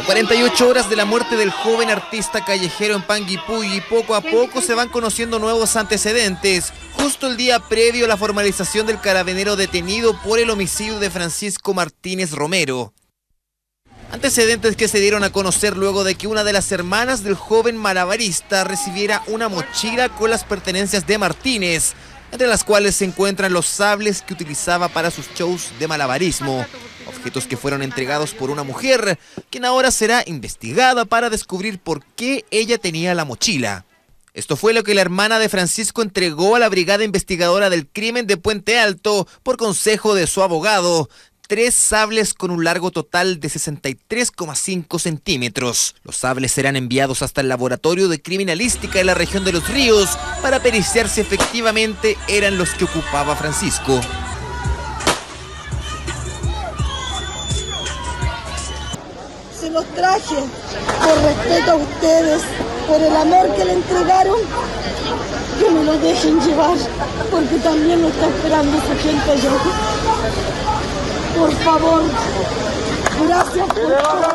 48 horas de la muerte del joven artista callejero en Panguipulli, poco a poco se van conociendo nuevos antecedentes. Justo el día previo a la formalización del carabinero detenido por el homicidio de Francisco Martínez Romero. Antecedentes que se dieron a conocer luego de que una de las hermanas del joven malabarista recibiera una mochila con las pertenencias de Martínez, entre las cuales se encuentran los sables que utilizaba para sus shows de malabarismo. Objetos que fueron entregados por una mujer, quien ahora será investigada para descubrir por qué ella tenía la mochila. Esto fue lo que la hermana de Francisco entregó a la Brigada Investigadora del Crimen de Puente Alto por consejo de su abogado. 3 sables con un largo total de 63,5 centímetros. Los sables serán enviados hasta el laboratorio de criminalística de la región de Los Ríos para periciar si efectivamente eran los que ocupaba Francisco. Se los traje por respeto a ustedes, por el amor que le entregaron, que me lo dejen llevar, porque también lo está esperando su gente allá. Por favor, gracias por todo.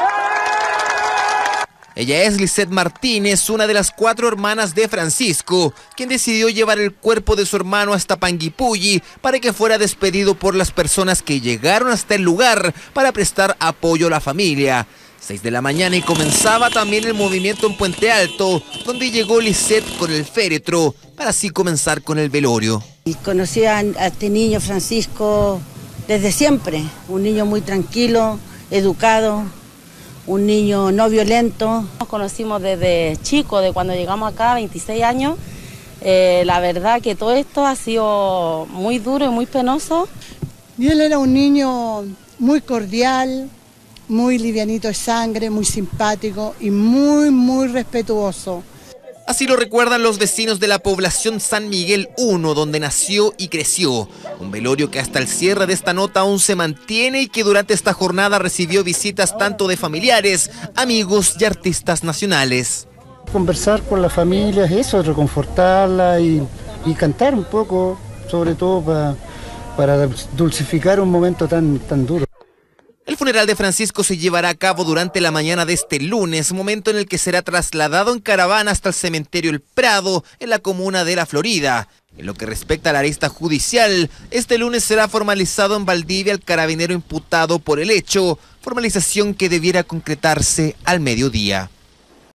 Ella es Lisette Martínez, una de las 4 hermanas de Francisco, quien decidió llevar el cuerpo de su hermano hasta Panguipulli para que fuera despedido por las personas que llegaron hasta el lugar para prestar apoyo a la familia. 6 de la mañana y comenzaba también el movimiento en Puente Alto, donde llegó Lisette con el féretro para así comenzar con el velorio. Y conocí a este niño Francisco desde siempre, un niño muy tranquilo, educado, un niño no violento. Nos conocimos desde chico, de cuando llegamos acá, 26 años. La verdad que todo esto ha sido muy duro y muy penoso. Y él era un niño muy cordial, muy livianito de sangre, muy simpático y muy respetuoso. Así lo recuerdan los vecinos de la población San Miguel 1, donde nació y creció. Un velorio que hasta el cierre de esta nota aún se mantiene y que durante esta jornada recibió visitas tanto de familiares, amigos y artistas nacionales. Conversar con la familia, eso, reconfortarla y cantar un poco, sobre todo para dulcificar un momento tan duro. El funeral de Francisco se llevará a cabo durante la mañana de este lunes, momento en el que será trasladado en caravana hasta el cementerio El Prado, en la comuna de La Florida. En lo que respecta a la arista judicial, este lunes será formalizado en Valdivia el carabinero imputado por el hecho, formalización que debiera concretarse al mediodía.